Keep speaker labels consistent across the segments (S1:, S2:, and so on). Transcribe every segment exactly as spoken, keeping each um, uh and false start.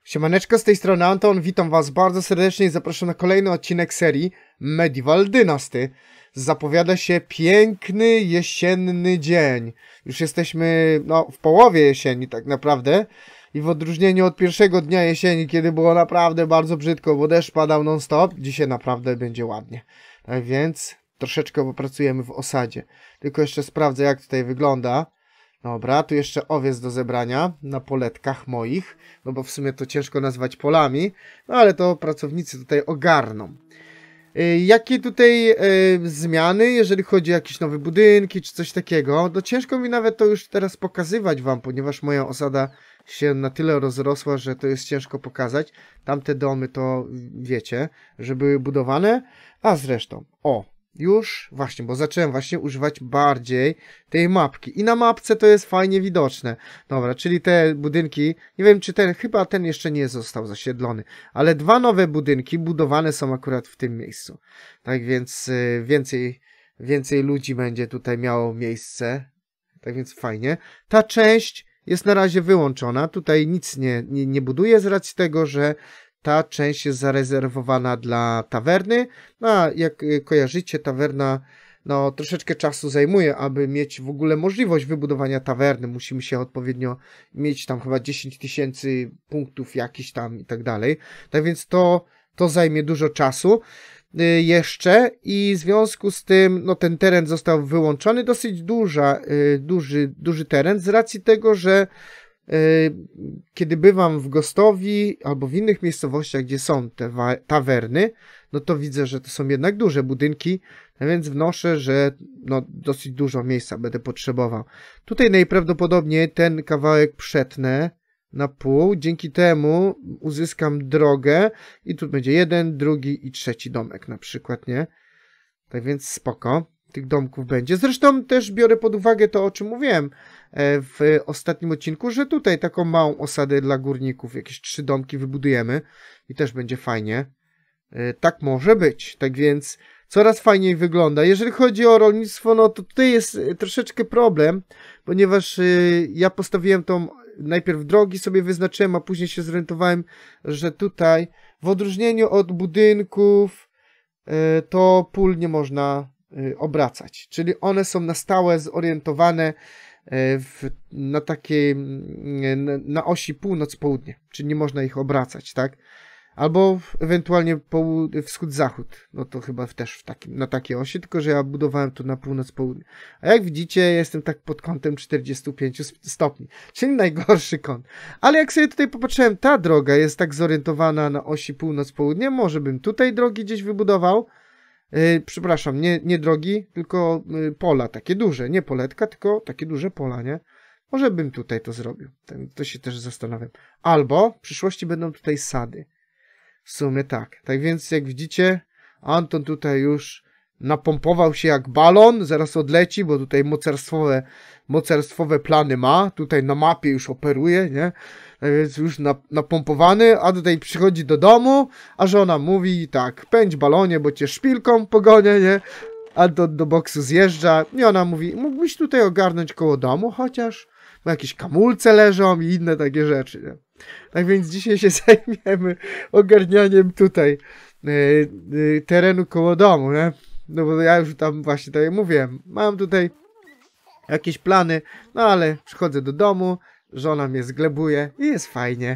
S1: Siemaneczko, z tej strony Anton, witam was bardzo serdecznie i zapraszam na kolejny odcinek serii Medieval Dynasty. Zapowiada się piękny jesienny dzień. Już jesteśmy no, w połowie jesieni tak naprawdę i w odróżnieniu od pierwszego dnia jesieni, kiedy było naprawdę bardzo brzydko, bo deszcz padał non stop, dzisiaj naprawdę będzie ładnie. Tak więc troszeczkę popracujemy w osadzie. Tylko jeszcze sprawdzę, jak tutaj wygląda. Dobra, tu jeszcze owiec do zebrania na poletkach moich, no bo w sumie to ciężko nazwać polami, no ale to pracownicy tutaj ogarną. Yy, jakie tutaj yy, zmiany, jeżeli chodzi o jakieś nowe budynki czy coś takiego, no ciężko mi nawet to już teraz pokazywać wam, ponieważ moja osada się na tyle rozrosła, że to jest ciężko pokazać. Tamte domy to wiecie, że były budowane, a zresztą, o. Już, właśnie, bo zacząłem właśnie używać bardziej tej mapki. I na mapce to jest fajnie widoczne. Dobra, czyli te budynki, nie wiem czy ten, chyba ten jeszcze nie został zasiedlony. Ale dwa nowe budynki budowane są akurat w tym miejscu. Tak więc y, więcej, więcej ludzi będzie tutaj miało miejsce. Tak więc fajnie. Ta część jest na razie wyłączona. Tutaj nic nie, nie, nie buduję z racji tego, że ta część jest zarezerwowana dla tawerny. No, a jak kojarzycie, tawerna no, troszeczkę czasu zajmuje, aby mieć w ogóle możliwość wybudowania tawerny. Musimy się odpowiednio mieć tam chyba dziesięć tysięcy punktów jakiś tam i tak dalej. Tak więc to, to zajmie dużo czasu y, jeszcze i w związku z tym no, ten teren został wyłączony. Dosyć duża, y, duży, duży teren z racji tego, że kiedy bywam w Gostowi albo w innych miejscowościach, gdzie są te tawerny, no to widzę, że to są jednak duże budynki, a więc wnoszę, że no, dosyć dużo miejsca będę potrzebował. Tutaj najprawdopodobniej ten kawałek przetnę na pół, dzięki temu uzyskam drogę i tu będzie jeden, drugi i trzeci domek na przykład, nie? Tak więc spoko. Tych domków będzie. Zresztą też biorę pod uwagę to, o czym mówiłem w ostatnim odcinku, że tutaj taką małą osadę dla górników, jakieś trzy domki wybudujemy i też będzie fajnie. Tak może być. Tak więc coraz fajniej wygląda. Jeżeli chodzi o rolnictwo, no to tutaj jest troszeczkę problem, ponieważ ja postawiłem tą, najpierw drogi sobie wyznaczyłem, a później się zorientowałem, że tutaj w odróżnieniu od budynków to pól nie można obracać, czyli one są na stałe zorientowane w, na takiej na osi północ-południe, czyli nie można ich obracać, tak? Albo ewentualnie wschód-zachód, no to chyba też w takim, na takiej osi, tylko że ja budowałem tu na północ-południe. A jak widzicie, jestem tak pod kątem czterdziestu pięciu stopni, czyli najgorszy kąt. Ale jak sobie tutaj popatrzyłem, ta droga jest tak zorientowana na osi północ-południe, może bym tutaj drogi gdzieś wybudował. Yy, przepraszam, nie, nie drogi, tylko yy, pola, takie duże, nie poletka, tylko takie duże pola, nie? Może bym tutaj to zrobił, to się też zastanawiam. Albo w przyszłości będą tutaj sady. W sumie tak, tak więc jak widzicie, Anton tutaj już napompował się jak balon, zaraz odleci, bo tutaj mocarstwowe, mocarstwowe plany ma, tutaj na mapie już operuje, nie? Tak więc już napompowany, a tutaj przychodzi do domu, a żona mówi tak, pędź balonie, bo cię szpilką pogonię, nie? A do, do boksu zjeżdża i ona mówi, mógłbyś tutaj ogarnąć koło domu chociaż? Bo jakieś kamulce leżą i inne takie rzeczy, nie? Tak więc dzisiaj się zajmiemy ogarnianiem tutaj yy, yy, terenu koło domu, nie? No bo ja już tam właśnie tak jak mówiłem, mam tutaj jakieś plany, no ale przychodzę do domu, żona mnie zglebuje i jest fajnie.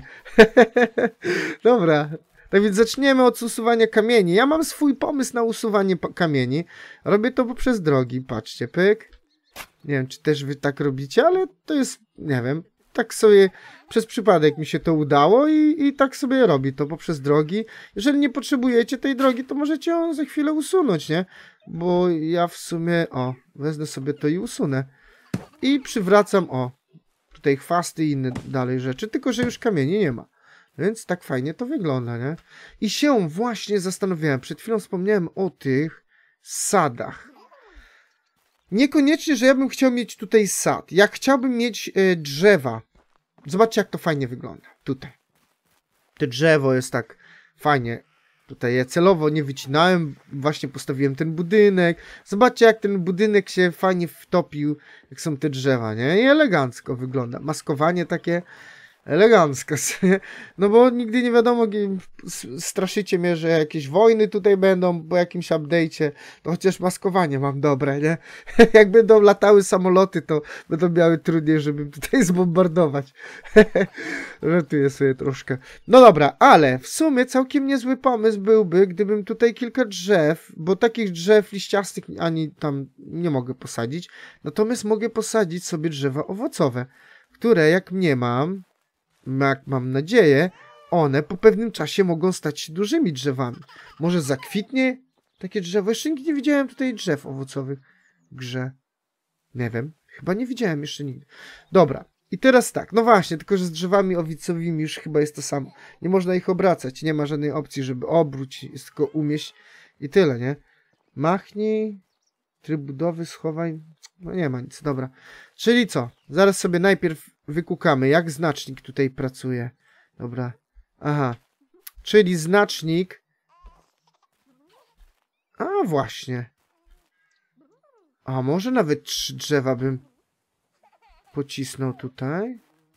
S1: Dobra, tak więc zaczniemy od usuwania kamieni. Ja mam swój pomysł na usuwanie kamieni. Robię to poprzez drogi, patrzcie, pyk. Nie wiem, czy też wy tak robicie, ale to jest, nie wiem, tak sobie przez przypadek mi się to udało i, i tak sobie robi to poprzez drogi. Jeżeli nie potrzebujecie tej drogi, to możecie ją za chwilę usunąć, nie? Bo ja w sumie, o, wezmę sobie to i usunę. I przywracam, o, tutaj chwasty i inne dalej rzeczy, tylko że już kamieni nie ma. Więc tak fajnie to wygląda, nie? I się właśnie zastanawiałem, przed chwilą wspomniałem o tych sadach. Niekoniecznie, że ja bym chciał mieć tutaj sad. Ja chciałbym mieć y, drzewa. Zobaczcie, jak to fajnie wygląda. Tutaj. To drzewo jest tak fajnie. Tutaj ja celowo nie wycinałem. Właśnie postawiłem ten budynek. Zobaczcie, jak ten budynek się fajnie wtopił. Jak są te drzewa, nie? I elegancko wygląda. Maskowanie takie. Elegancko. No bo nigdy nie wiadomo, straszycie mnie, że jakieś wojny tutaj będą po jakimś update'cie. To chociaż maskowanie mam dobre, nie? Jak będą latały samoloty, to będą miały trudniej, żeby tutaj zbombardować. Żartuję sobie troszkę. No dobra, ale w sumie całkiem niezły pomysł byłby, gdybym tutaj kilka drzew, bo takich drzew liściastych ani tam nie mogę posadzić, natomiast mogę posadzić sobie drzewa owocowe, które jak mnie mam, jak mam nadzieję, one po pewnym czasie mogą stać się dużymi drzewami. Może zakwitnie takie drzewo? Jeszcze nigdy nie widziałem tutaj drzew owocowych w grze. Nie wiem. Chyba nie widziałem jeszcze nigdy. Dobra. I teraz tak. No właśnie, tylko że z drzewami owocowymi już chyba jest to samo. Nie można ich obracać. Nie ma żadnej opcji, żeby obrócić. Jest tylko umieść i tyle, nie? Machnij. Tryb budowy, schowaj. No nie ma nic. Dobra. Czyli co? Zaraz sobie najpierw wykukamy, jak znacznik tutaj pracuje. Dobra. Aha. Czyli znacznik... A właśnie. A może nawet trzy drzewa bym pocisnął tutaj?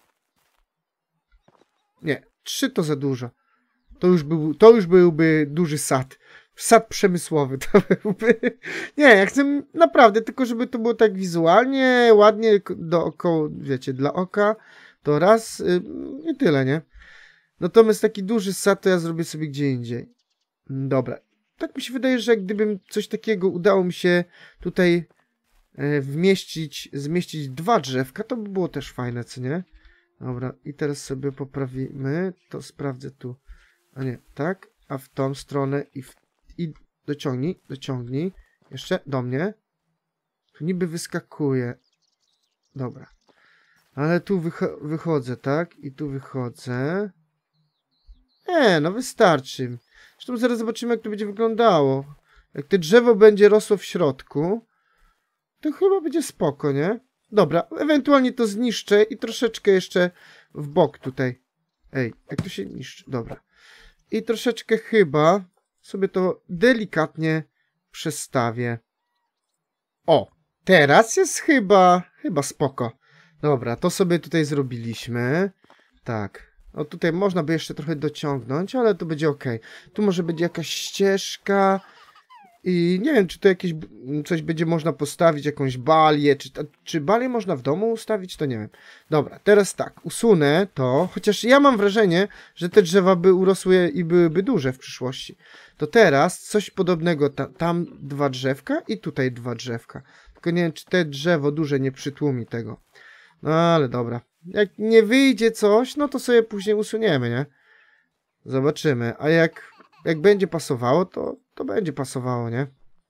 S1: Nie. Trzy to za dużo. To już, był, to już byłby duży sad. Sad przemysłowy to byłby. Nie, ja chcę naprawdę, tylko żeby to było tak wizualnie, ładnie, dookoła, wiecie, dla oka, to raz yy, i tyle, nie? Natomiast taki duży sad to ja zrobię sobie gdzie indziej. Dobra. Tak mi się wydaje, że jak gdybym coś takiego udało mi się tutaj yy, wmieścić, zmieścić dwa drzewka, to by było też fajne, co nie? Dobra, i teraz sobie poprawimy, to sprawdzę tu. A nie, tak, a w tą stronę i w I dociągnij, dociągnij. Jeszcze do mnie. Tu niby wyskakuje. Dobra. Ale tu wycho wychodzę, tak? I tu wychodzę. Nie, no wystarczy. Zresztą zaraz zobaczymy, jak to będzie wyglądało. Jak to drzewo będzie rosło w środku, to chyba będzie spoko, nie? Dobra, ewentualnie to zniszczę i troszeczkę jeszcze w bok tutaj. Ej, jak to się niszczy? Dobra. I troszeczkę chyba... sobie to delikatnie przestawię. O, teraz jest chyba, chyba spoko. Dobra, to sobie tutaj zrobiliśmy. Tak, no tutaj można by jeszcze trochę dociągnąć, ale to będzie ok. Tu może będzie jakaś ścieżka i nie wiem, czy to jakieś coś będzie można postawić, jakąś balię, czy, czy balię można w domu ustawić, to nie wiem. Dobra, teraz tak, usunę to, chociaż ja mam wrażenie, że te drzewa by urosły i byłyby duże w przyszłości. To teraz coś podobnego, ta, tam dwa drzewka i tutaj dwa drzewka. Tylko nie wiem, czy te drzewo duże nie przytłumi tego. No ale dobra. Jak nie wyjdzie coś, no to sobie później usuniemy, nie? Zobaczymy. A jak, jak będzie pasowało, to, to będzie pasowało, nie?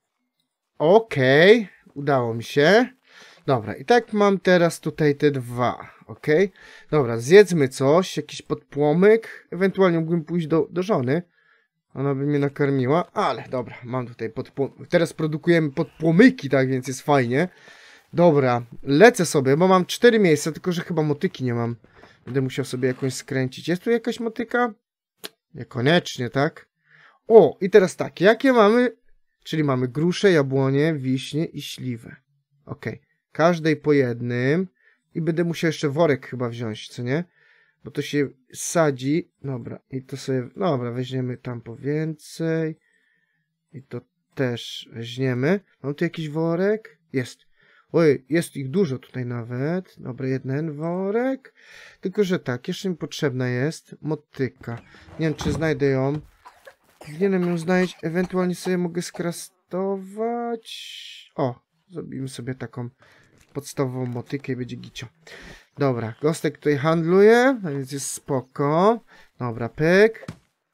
S1: Okej. Okay. Udało mi się. Dobra, i tak mam teraz tutaj te dwa. Okej. Okay. Dobra, zjedzmy coś, jakiś podpłomyk. Ewentualnie mógłbym pójść do, do żony. Ona by mnie nakarmiła, ale dobra, mam tutaj podpłomyki. Teraz produkujemy podpłomyki, tak więc jest fajnie. Dobra, lecę sobie, bo mam cztery miejsca, tylko że chyba motyki nie mam. Będę musiał sobie jakąś skręcić. Jest tu jakaś motyka? Niekoniecznie, tak? O, i teraz tak, jakie mamy? Czyli mamy grusze, jabłonie, wiśnie i śliwę. Ok, każdej po jednym. I będę musiał jeszcze worek chyba wziąć, co nie? Bo to się sadzi. Dobra, i to sobie... Dobra, weźmiemy tam po więcej. I to też weźmiemy. Mam tu jakiś worek? Jest. Oj, jest ich dużo tutaj nawet. Dobra, jeden worek. Tylko, że tak, jeszcze mi potrzebna jest motyka. Nie wiem, czy znajdę ją. Powinienem ją znaleźć. Ewentualnie sobie mogę skrastować. O, zrobimy sobie taką podstawową motykę i będzie gicio. Dobra, Gostek tutaj handluje, więc jest spoko. Dobra, pyk.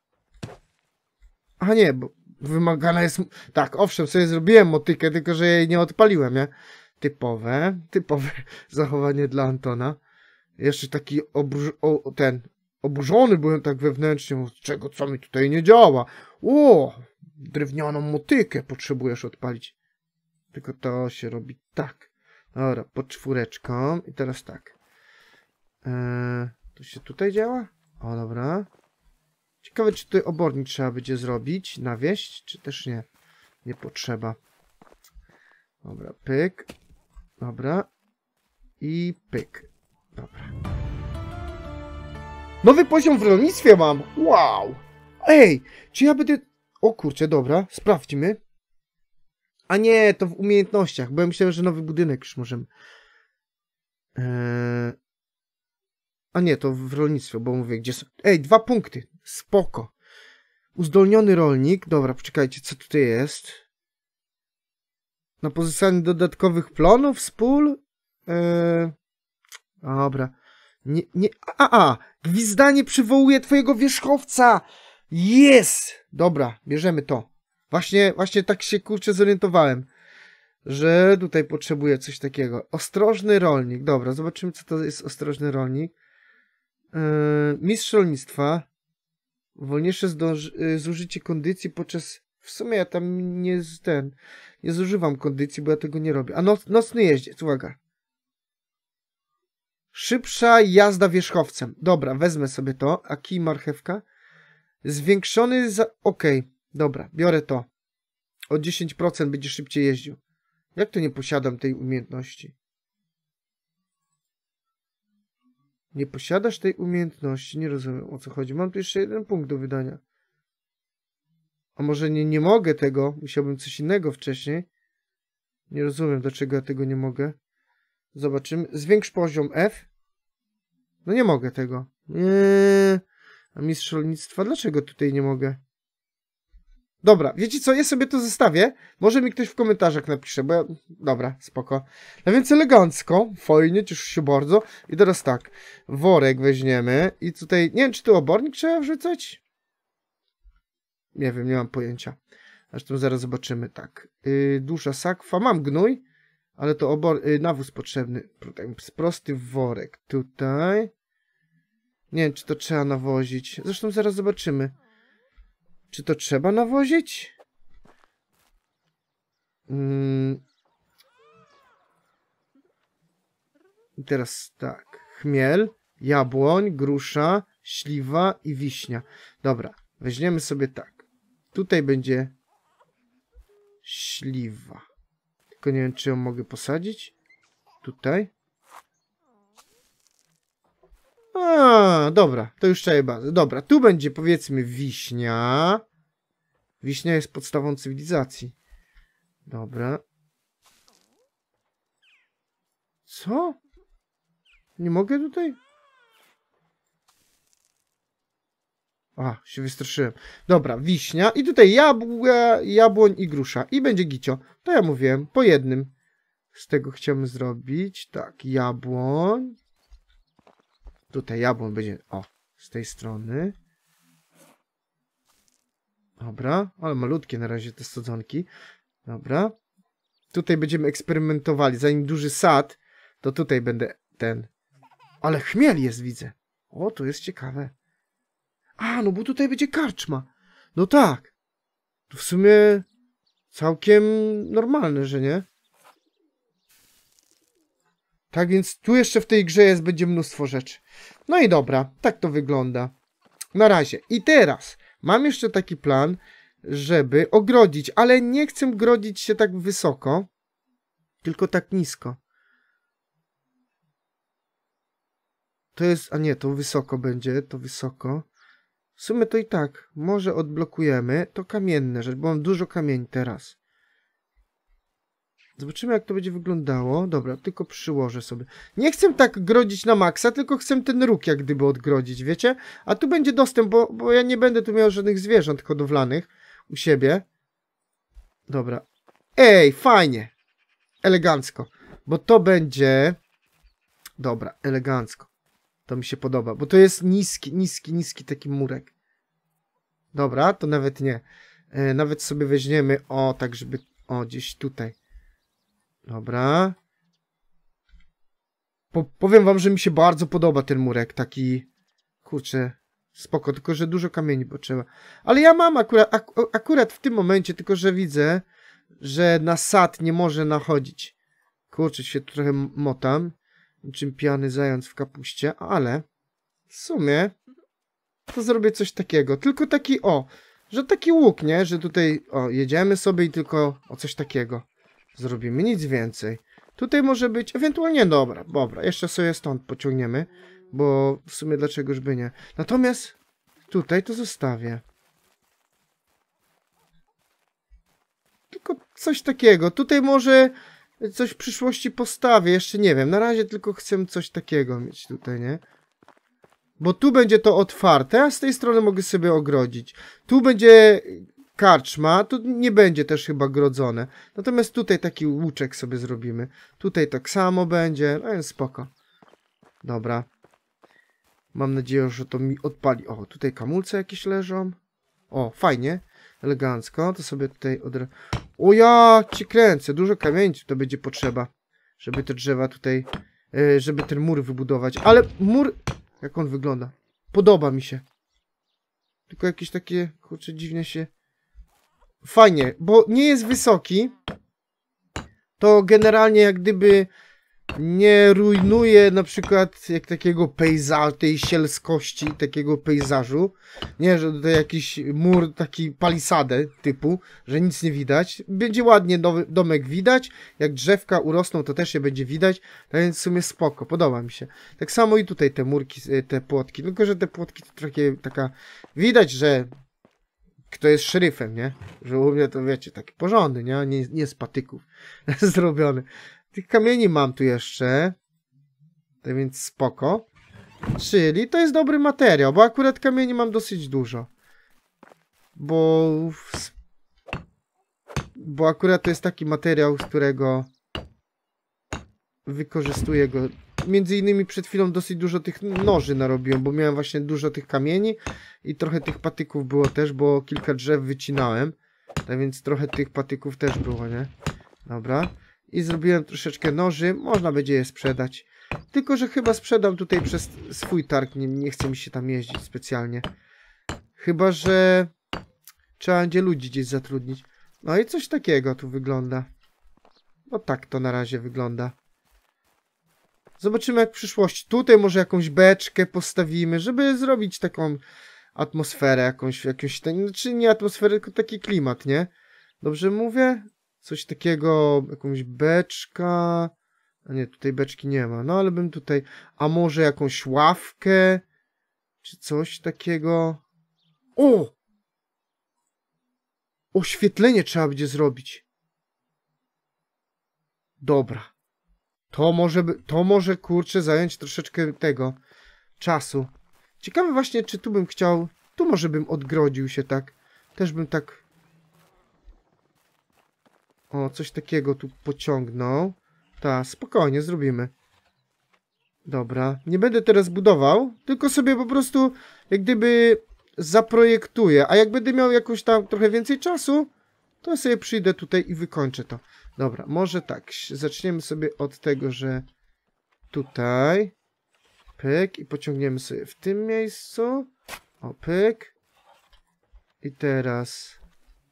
S1: A nie, bo wymagana jest... Tak, owszem, sobie zrobiłem motykę, tylko że jej nie odpaliłem, nie? Typowe, typowe zachowanie dla Antona. Jeszcze taki oburz... o, ten... oburzony byłem tak wewnętrznie, z czego co mi tutaj nie działa. O, drewnianą motykę potrzebujesz odpalić. Tylko to się robi tak. Dobra, pod czwóreczką. I teraz tak. Eee, to się tutaj działa? O, dobra. Ciekawe, czy tutaj obornik trzeba będzie zrobić, nawieść, czy też nie. Nie potrzeba. Dobra, pyk. Dobra. I pyk. Dobra. Nowy poziom w rolnictwie mam! Wow! Ej, czy ja będę... O kurczę, dobra, sprawdźmy. A nie, to w umiejętnościach, bo ja myślałem, że nowy budynek już możemy. Eee... A nie, to w rolnictwie, bo mówię, gdzie są... Ej, dwa punkty, spoko. Uzdolniony rolnik, dobra, poczekajcie, co tutaj jest? Na pozyskanie dodatkowych plonów z pól? Eee... Dobra. Nie, nie, a, a, gwizdanie przywołuje twojego wierzchowca! Jest! Dobra, bierzemy to. Właśnie, właśnie tak się kurczę zorientowałem, że tutaj potrzebuję coś takiego. Ostrożny rolnik. Dobra, zobaczymy, co to jest ostrożny rolnik. Yy, mistrz rolnictwa. Wolniejsze zdąży, zużycie kondycji podczas... W sumie ja tam nie z ten... Nie zużywam kondycji, bo ja tego nie robię. A noc, nocny jeździec, uwaga. Szybsza jazda wierzchowcem. Dobra, wezmę sobie to. A kij marchewka? Zwiększony za... Okej, okay, dobra, biorę to. O dziesięć procent będzie szybciej jeździł. Jak to nie posiadam tej umiejętności? Nie posiadasz tej umiejętności? Nie rozumiem, o co chodzi. Mam tu jeszcze jeden punkt do wydania. A może nie, nie mogę tego? Musiałbym coś innego wcześniej. Nie rozumiem, dlaczego ja tego nie mogę. Zobaczymy. Zwiększ poziom F. No nie mogę tego. Nie. A mistrz rolnictwa? Dlaczego tutaj nie mogę? Dobra, wiecie co? Ja sobie to zostawię. Może mi ktoś w komentarzach napisze, bo ja... Dobra, spoko. No więc elegancko. Fajnie, cieszę się bardzo. I teraz tak. Worek weźmiemy. I tutaj... Nie wiem, czy tu obornik trzeba wrzucać? Nie wiem, nie mam pojęcia. Zresztą zaraz zobaczymy. Tak. Yy, dusza sakwa. Mam gnój. Ale to obor... Yy, nawóz potrzebny. Prosty worek. Tutaj. Nie wiem, czy to trzeba nawozić. Zresztą zaraz zobaczymy. Czy to trzeba nawozić? Hmm. I teraz tak. Chmiel, jabłoń, grusza, śliwa i wiśnia. Dobra, weźmiemy sobie tak. Tutaj będzie śliwa. Tylko nie wiem, czy ją mogę posadzić. Tutaj. A, dobra, to już czaję bazę. Dobra, tu będzie powiedzmy wiśnia. Wiśnia jest podstawą cywilizacji. Dobra. Co? Nie mogę tutaj? A, się wystraszyłem. Dobra, wiśnia. I tutaj jabłę, jabłoń i grusza. I będzie gicio. To ja mówiłem, po jednym. Z tego chciałbym zrobić. Tak, jabłoń. Tutaj jabłoń będzie, o, z tej strony. Dobra, ale malutkie na razie te sadzonki. Dobra. Tutaj będziemy eksperymentowali. Zanim duży sad, to tutaj będę ten. Ale chmiel jest, widzę. O, to jest ciekawe. A, no bo tutaj będzie karczma. No tak. To w sumie całkiem normalne, że nie? Tak więc tu jeszcze w tej grze jest, będzie mnóstwo rzeczy. No i dobra, tak to wygląda. Na razie. I teraz mam jeszcze taki plan, żeby ogrodzić, ale nie chcę grodzić się tak wysoko, tylko tak nisko. To jest, a nie, to wysoko będzie, to wysoko. W sumie to i tak, może odblokujemy. To kamienne rzecz, bo mam dużo kamieni teraz. Zobaczymy, jak to będzie wyglądało. Dobra, tylko przyłożę sobie. Nie chcę tak grodzić na maksa, tylko chcę ten róg jak gdyby odgrodzić, wiecie? A tu będzie dostęp, bo, bo ja nie będę tu miał żadnych zwierząt hodowlanych u siebie. Dobra. Ej, fajnie. Elegancko. Bo to będzie... Dobra, elegancko. To mi się podoba, bo to jest niski, niski, niski taki murek. Dobra, to nawet nie. E, nawet sobie weźmiemy, o, tak żeby... O, gdzieś tutaj. Dobra. Po, powiem wam, że mi się bardzo podoba ten murek. Taki, kurczę, spoko. Tylko, że dużo kamieni potrzeba. Ale ja mam akurat, ak akurat w tym momencie, tylko, że widzę, że na sad nie może nachodzić. Kurczę, się tu trochę motam. Niczym pijany zając w kapuście. Ale w sumie to zrobię coś takiego. Tylko taki, o, że taki łuk, nie? Że tutaj, o, jedziemy sobie i tylko o coś takiego zrobimy, nic więcej. Tutaj może być, ewentualnie, dobra, dobra, jeszcze sobie stąd pociągniemy. Bo w sumie dlaczegoż by nie. Natomiast tutaj to zostawię. Tylko coś takiego. Tutaj może coś w przyszłości postawię. Jeszcze nie wiem. Na razie tylko chcę coś takiego mieć tutaj, nie? Bo tu będzie to otwarte, a z tej strony mogę sobie ogrodzić. Tu będzie karczma, tu nie będzie też chyba grodzone. Natomiast tutaj taki łuczek sobie zrobimy. Tutaj tak samo będzie, no jest spoko. Dobra. Mam nadzieję, że to mi odpali. O, tutaj kamulce jakieś leżą. O, fajnie. Elegancko. To sobie tutaj od... O, ja cię kręcę. Dużo kamieni to będzie potrzeba. Żeby te drzewa tutaj... Żeby ten mur wybudować. Ale mur... Jak on wygląda? Podoba mi się. Tylko jakieś takie... Kurczę, dziwnie się... Fajnie, bo nie jest wysoki. To generalnie jak gdyby... Nie rujnuje na przykład jak takiego pejzażu, tej sielskości, takiego pejzażu. Nie, że tutaj jakiś mur, taki palisadę typu, że nic nie widać. Będzie ładnie nowy domek widać. Jak drzewka urosną, to też się będzie widać. Tak więc w sumie spoko, podoba mi się. Tak samo i tutaj te murki, te płotki. Tylko, że te płotki to takie, taka... Widać, że kto jest szeryfem, nie? Że u mnie to wiecie, taki porządny, nie? Nie, nie z patyków zrobiony. Tych kamieni mam tu jeszcze. Tak więc spoko. Czyli to jest dobry materiał, bo akurat kamieni mam dosyć dużo. Bo... Bo akurat to jest taki materiał, z którego wykorzystuję go. Między innymi przed chwilą dosyć dużo tych noży narobiłem, bo miałem właśnie dużo tych kamieni i trochę tych patyków było też, bo kilka drzew wycinałem. Tak więc trochę tych patyków też było, nie? Dobra. I zrobiłem troszeczkę noży. Można będzie je sprzedać. Tylko, że chyba sprzedam tutaj przez swój targ. Nie, nie chce mi się tam jeździć specjalnie. Chyba, że trzeba będzie ludzi gdzieś zatrudnić. No i coś takiego tu wygląda. No tak to na razie wygląda. Zobaczymy jak w przyszłości. Tutaj może jakąś beczkę postawimy, żeby zrobić taką atmosferę jakąś. jakąś znaczy nie atmosferę, tylko taki klimat, nie? Dobrze mówię? Coś takiego, jakąś beczkę. A nie, tutaj beczki nie ma. No ale bym tutaj... A może jakąś ławkę? Czy coś takiego? O! Oświetlenie trzeba będzie zrobić. Dobra. To może, by, to może kurczę zająć troszeczkę tego czasu. Ciekawe właśnie, czy tu bym chciał... Tu może bym odgrodził się tak. Też bym tak... O, coś takiego tu pociągnął. Tak, spokojnie, zrobimy. Dobra, nie będę teraz budował, tylko sobie po prostu jak gdyby zaprojektuję. A jak będę miał jakoś tam trochę więcej czasu, to sobie przyjdę tutaj i wykończę to. Dobra, może tak, zaczniemy sobie od tego, że tutaj pyk i pociągniemy sobie w tym miejscu. O, pyk. I teraz...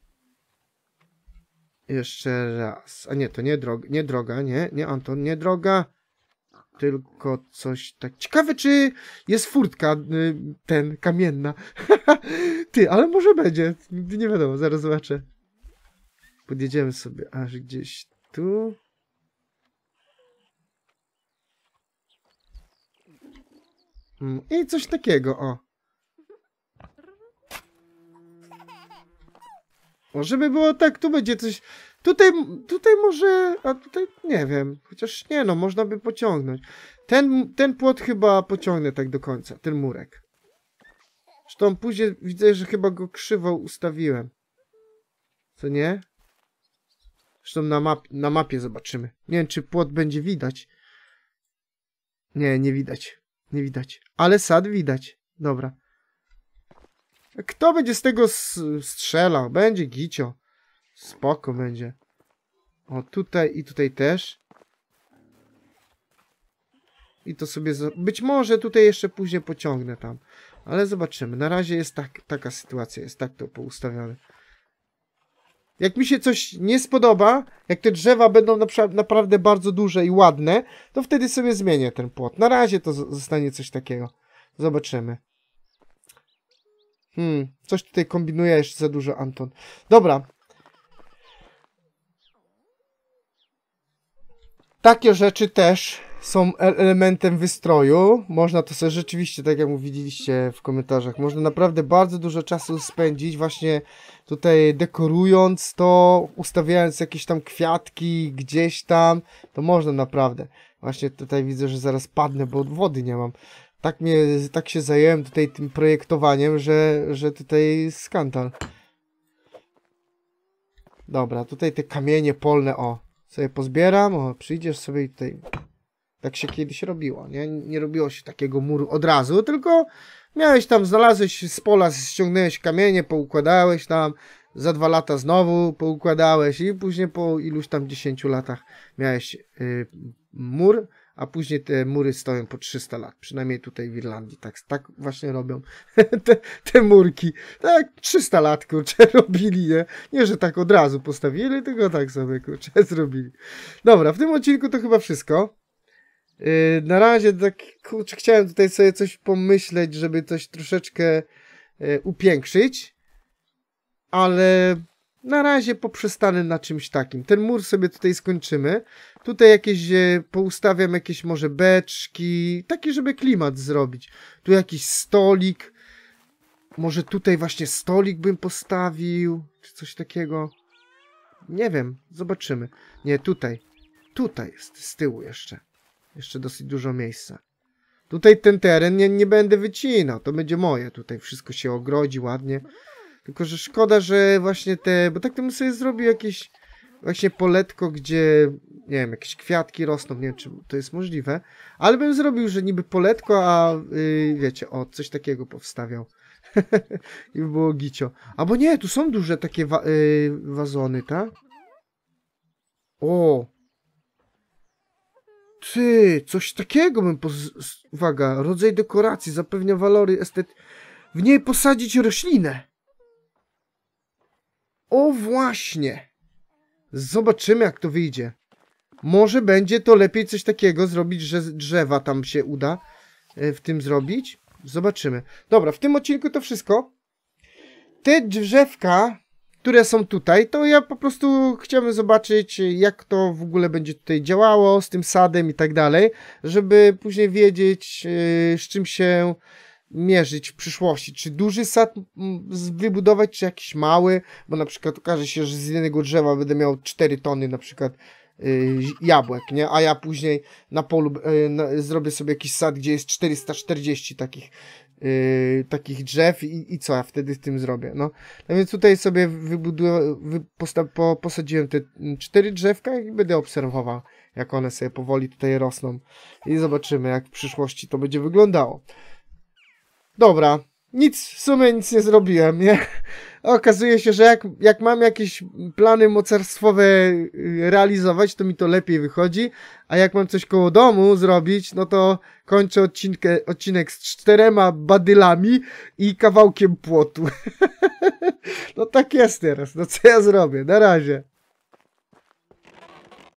S1: Jeszcze raz. A nie, to nie droga, nie droga, nie, nie Anton, nie droga. Tylko coś tak... Ciekawe, czy jest furtka y, ten, kamienna. Ty, ale może będzie. Nigdy nie wiadomo, zaraz zobaczę. Podjedziemy sobie aż gdzieś tu. I coś takiego, o. O, żeby było tak, tu będzie coś... Tutaj, tutaj może... A tutaj nie wiem. Chociaż nie no, można by pociągnąć. Ten, ten płot chyba pociągnę tak do końca. Ten murek. Zresztą później widzę, że chyba go krzywo ustawiłem. Co nie? Zresztą na, map, na mapie zobaczymy. Nie wiem, czy płot będzie widać. Nie, nie widać. Nie widać. Ale sad widać. Dobra. Kto będzie z tego strzelał? Będzie gicio. Spoko będzie. O, tutaj i tutaj też. I to sobie... Być może tutaj jeszcze później pociągnę tam. Ale zobaczymy. Na razie jest tak, taka sytuacja. Jest tak to poustawione. Jak mi się coś nie spodoba, jak te drzewa będą naprawdę bardzo duże i ładne, to wtedy sobie zmienię ten płot. Na razie to zostanie coś takiego. Zobaczymy. Hmm, coś tutaj kombinuje jeszcze za dużo, Anton. Dobra. Takie rzeczy też są elementem wystroju. Można to sobie rzeczywiście, tak jak mówiliście w komentarzach, można naprawdę bardzo dużo czasu spędzić właśnie tutaj dekorując to, ustawiając jakieś tam kwiatki gdzieś tam, to można naprawdę. Właśnie tutaj widzę, że zaraz padnę, bo wody nie mam. Tak mnie, tak się zająłem tutaj tym projektowaniem, że, że tutaj skandal. Dobra, tutaj te kamienie polne, o, sobie pozbieram, o, przyjdziesz sobie i tutaj... Tak się kiedyś robiło, nie? Nie robiło się takiego muru od razu, tylko miałeś tam, znalazłeś z pola, ściągnąłeś kamienie, poukładałeś tam, za dwa lata znowu poukładałeś i później po iluś tam dziesięciu latach miałeś y, mur, a później te mury stoją po trzysta lat, przynajmniej tutaj w Irlandii, tak, tak właśnie robią te, te murki, tak trzysta lat, kurczę, robili, nie? Nie, że tak od razu postawili, tylko tak sobie, kurczę, zrobili. Dobra, w tym odcinku to chyba wszystko. Yy, na razie tak, kurczę, chciałem tutaj sobie coś pomyśleć, żeby coś troszeczkę yy, upiększyć, ale na razie poprzestanę na czymś takim. Ten mur sobie tutaj skończymy. Tutaj jakieś, yy, poustawiam jakieś może beczki, takie, żeby klimat zrobić. Tu jakiś stolik, może tutaj właśnie stolik bym postawił, czy coś takiego. Nie wiem, zobaczymy. Nie, tutaj, tutaj jest, z tyłu jeszcze. Jeszcze dosyć dużo miejsca. Tutaj ten teren nie, nie będę wycinał. To będzie moje. Tutaj wszystko się ogrodzi ładnie. Tylko, że szkoda, że właśnie te... Bo tak to bym sobie zrobił jakieś właśnie poletko, gdzie nie wiem, jakieś kwiatki rosną. Nie wiem, czy to jest możliwe. Ale bym zrobił, że niby poletko, a yy, wiecie, o, coś takiego powstawiał. I by było gicio. Albo nie, tu są duże takie wa yy, wazony, tak? O! Ty, coś takiego bym... Uwaga, rodzaj dekoracji zapewnia walory estet... W niej posadzić roślinę. O właśnie. Zobaczymy, jak to wyjdzie. Może będzie to lepiej coś takiego zrobić, że drzewa tam się uda w tym zrobić. Zobaczymy. Dobra, w tym odcinku to wszystko. Te drzewka, które są tutaj, to ja po prostu chciałbym zobaczyć, jak to w ogóle będzie tutaj działało z tym sadem i tak dalej, żeby później wiedzieć, z czym się mierzyć w przyszłości. Czy duży sad wybudować, czy jakiś mały, bo na przykład okaże się, że z jednego drzewa będę miał cztery tony na przykład jabłek, nie? A ja później na polu na, zrobię sobie jakiś sad, gdzie jest czterysta czterdzieści takich Yy, takich drzew i, i co ja wtedy z tym zrobię, no. No więc tutaj sobie wybuduję, wy, po, posadziłem te cztery drzewka i będę obserwował, jak one sobie powoli tutaj rosną i zobaczymy, jak w przyszłości to będzie wyglądało. Dobra, nic, w sumie nic nie zrobiłem, nie? Okazuje się, że jak, jak mam jakieś plany mocarstwowe realizować, to mi to lepiej wychodzi, a jak mam coś koło domu zrobić, no to kończę odcinkę, odcinek z czterema badylami i kawałkiem płotu. No tak jest teraz, no co ja zrobię, na razie.